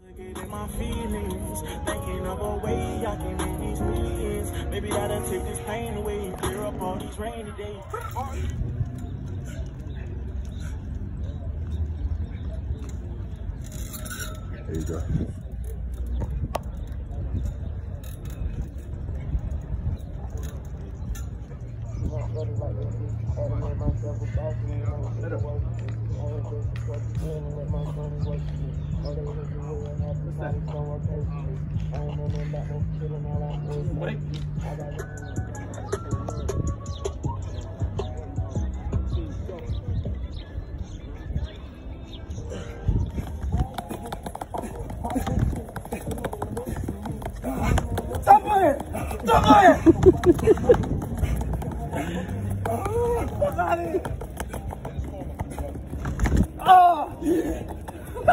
My feelings, thinking of a way I can make these millions. Maybe that'll take this pain away and clear up all these rainy days. There you go. Stop playing! Stop playing! Fuck out of here! Oh! Yeah!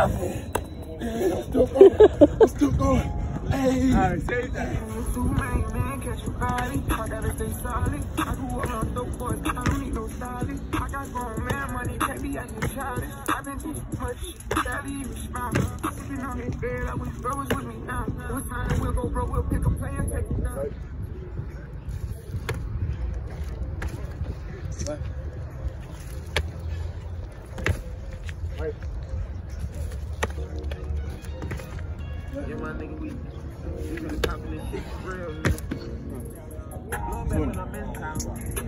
I'm still going. Hey! Alright, say that. Catch a body. I gotta stay solid. I grew around dope boys. I don't need no stylist. I got grown man money. Can't be acting childish. I've been too much. Daddy even smile. Sitting on his bed. I wish bro was with me now. One time we'll go bro. We'll pick a play and take it down. Right. Right. Yeah, my nigga, we really popping this shit for real, man. Long back when I'm in town.